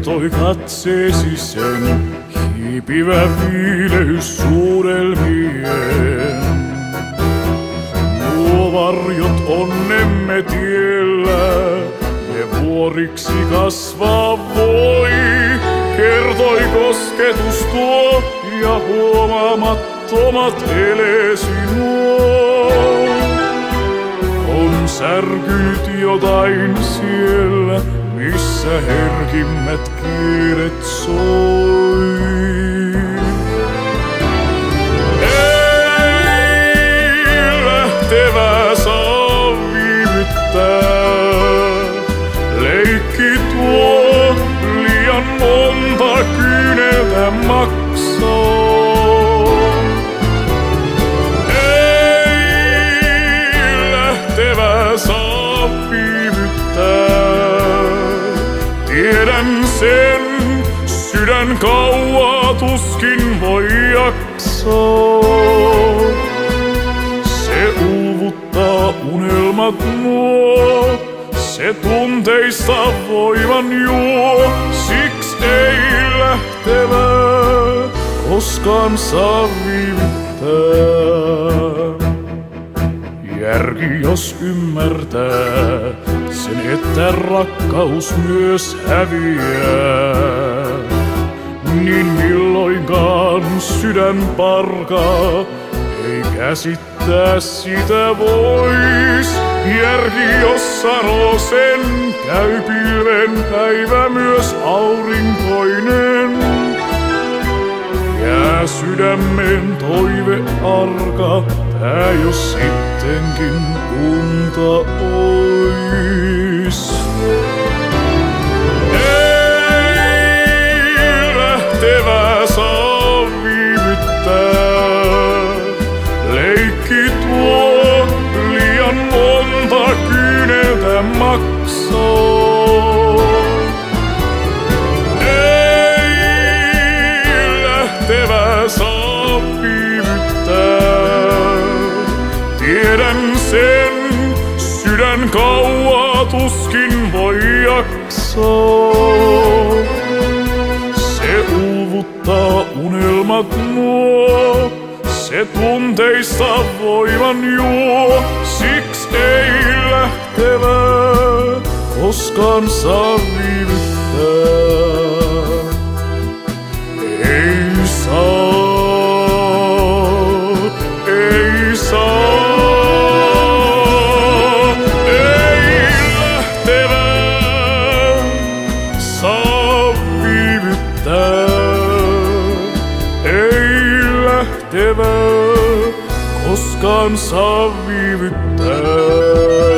kertoi katseesi sen hiipivä viileys suudelmien. Nuo varjot onnemme tiellä, ne vuoriksi kasvaa voi, kertoi kosketus tuo ja huomaamattomat eleesi nuo. On särkynyt jotain siellä, missä herkimmät kielet soi. Ei lähtevää saa viivyttää, leikki tuo liian monta kyyneltä maksaa. Saa viivyttää. Tiedän sen, sydän kauaa tuskin voi jaksaa. Se uuvuttaa unelmat nuo, se tunteista voiman juo. Siksi ei lähtevää koskaan saa viivyttää. Järki jos ymmärtää sen, että rakkaus myös häviää, niin milloinkaan sydän parkaa ei käsittää sitä vois. Järki jos sanoo sen, käy pilven päivä myös aurinkoinen. Jää sydämen toive arka, tää jos sittenkin unta ois. Ei lähtevää saa viivyttää, leikki tuo liian monta kyyneltä maksaa. Lähtevää saa viivyttää. Tiedän sen, sydän kauaa tuskin voi jaksaa. Se uuvuttaa unelmat nuo, se tunteista voiman juo. Siksi ei lähtevää koskaan saa viivyttää. Ei saa, ei lähtevää saa viivyttää. Ei lähtevää koskaan saa viivyttää.